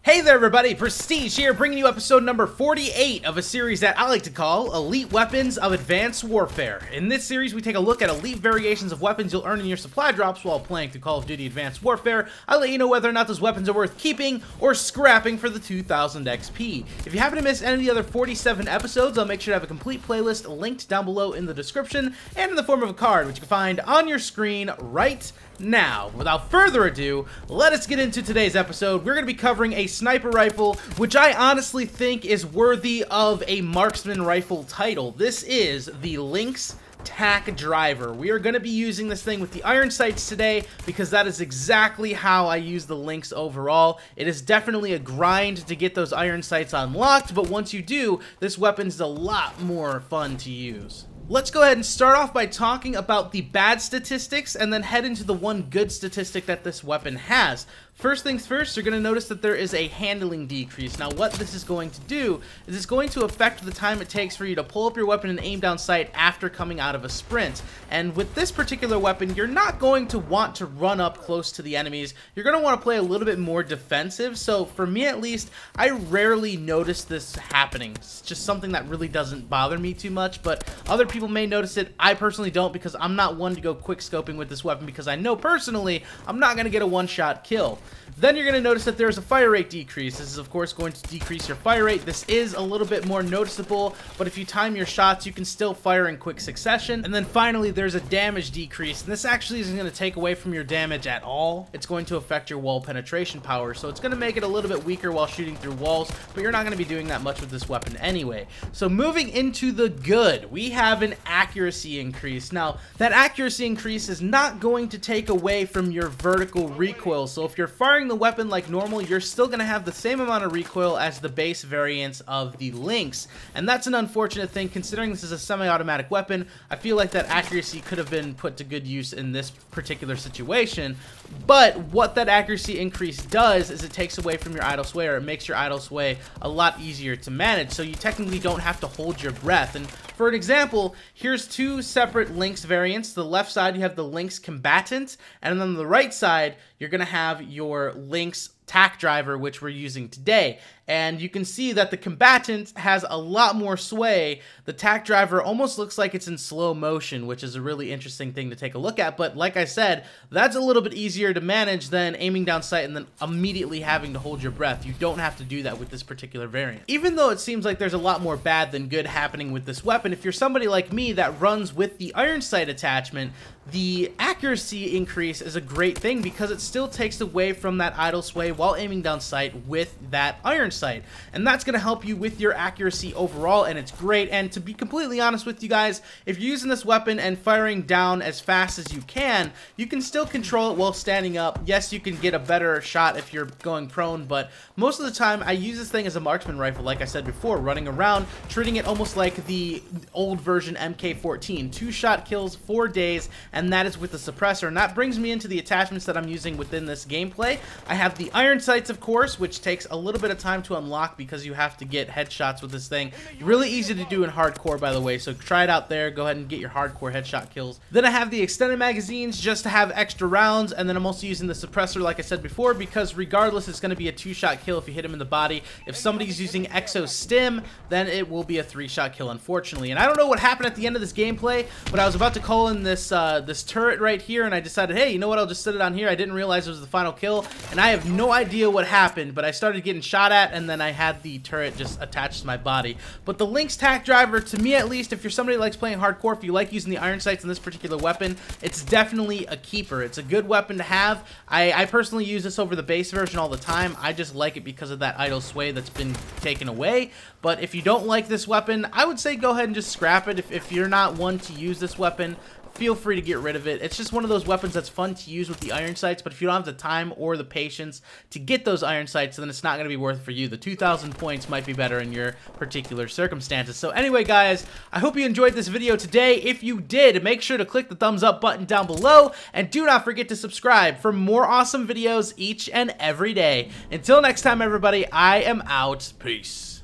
Hey there everybody, Prestige here, bringing you episode number 48 of a series that I like to call Elite Weapons of Advanced Warfare. In this series, we take a look at elite variations of weapons you'll earn in your supply drops while playing through Call of Duty Advanced Warfare. I'll let you know whether or not those weapons are worth keeping or scrapping for the 2000 XP. If you happen to miss any of the other 47 episodes, I'll make sure to have a complete playlist linked down below in the description and in the form of a card, which you can find on your screen right now. Without further ado, let us get into today's episode. We're going to be covering a sniper rifle, which I honestly think is worthy of a marksman rifle title. This is the Lynx Tack-Driver. We are going to be using this thing with the iron sights today because that is exactly how I use the Lynx overall. It is definitely a grind to get those iron sights unlocked, but once you do, this weapon's a lot more fun to use. Let's go ahead and start off by talking about the bad statistics and then head into the one good statistic that this weapon has. First things first, you're going to notice that there is a handling decrease. Now what this is going to do is it's going to affect the time it takes for you to pull up your weapon and aim down sight after coming out of a sprint. And with this particular weapon, you're not going to want to run up close to the enemies. You're going to want to play a little bit more defensive. So for me at least, I rarely notice this happening. It's just something that really doesn't bother me too much, but other people may notice it. I personally don't because I'm not one to go quick scoping with this weapon because I know personally I'm not going to get a one-shot kill. Then you're going to notice that there's a fire rate decrease. This is of course going to decrease your fire rate. This is a little bit more noticeable, but if you time your shots, you can still fire in quick succession. And then finally, there's a damage decrease. And this actually isn't going to take away from your damage at all. It's going to affect your wall penetration power. So it's going to make it a little bit weaker while shooting through walls, but you're not going to be doing that much with this weapon anyway. So moving into the good, we have an accuracy increase. Now, that accuracy increase is not going to take away from your vertical recoil. So if you're firing the weapon like normal, you're still going to have the same amount of recoil as the base variants of the Lynx, and that's an unfortunate thing considering this is a semi-automatic weapon. I feel like that accuracy could have been put to good use in this particular situation, but what that accuracy increase does is it takes away from your idle sway, or it makes your idle sway a lot easier to manage, so you technically don't have to hold your breath. And for an example, here's two separate Lynx variants. The left side you have the Lynx Combatant, and then on the right side you're going to have your Lynx Tack-Driver, which we're using today. And you can see that the Combatant has a lot more sway. The Tack-Driver almost looks like it's in slow motion, which is a really interesting thing to take a look at. But like I said, that's a little bit easier to manage than aiming down sight and then immediately having to hold your breath. You don't have to do that with this particular variant. Even though it seems like there's a lot more bad than good happening with this weapon, if you're somebody like me that runs with the iron sight attachment, the accuracy increase is a great thing because it still takes away from that idle sway while aiming down sight with that iron sight, and that's going to help you with your accuracy overall, and it's great. And to be completely honest with you guys, if you're using this weapon and firing down as fast as you can still control it while standing up. Yes, you can get a better shot if you're going prone, but most of the time I use this thing as a marksman rifle, like I said before, running around, treating it almost like the old version MK14, 2-shot kills, 4 days, and that is with the suppressor. And that brings me into the attachments that I'm using within this gameplay. I have the iron sights, of course, which takes a little bit of time to unlock because you have to get headshots with this thing. Really easy to do in hardcore, by the way, so try it out there. Go ahead and get your hardcore headshot kills. Then I have the extended magazines just to have extra rounds, and then I'm also using the suppressor, like I said before, because regardless, it's going to be a 2-shot kill if you hit him in the body. If somebody's using Exo Stim, then it will be a 3-shot kill, unfortunately. And I don't know what happened at the end of this gameplay, but I was about to call in this this turret right here, and I decided, hey, you know what, I'll just set it on here. I didn't realize it was the final kill, and I have no idea what happened, but I started getting shot at, and then I had the turret just attached to my body. But the Lynx Tack-Driver, to me at least, if you're somebody who likes playing hardcore, if you like using the iron sights in this particular weapon, it's definitely a keeper. It's a good weapon to have. I personally use this over the base version all the time. I just like it because of that idle sway that's been taken away. But if you don't like this weapon, I would say go ahead and just scrap it. If you're not one to use this weapon, feel free to get rid of it. It's just one of those weapons that's fun to use with the iron sights, but if you don't have the time or the patience to get those iron sights, then it's not going to be worth it for you. The 2,000 points might be better in your particular circumstances. So anyway, guys, I hope you enjoyed this video today. If you did, make sure to click the thumbs up button down below, and do not forget to subscribe for more awesome videos each and every day. Until next time, everybody, I am out. Peace.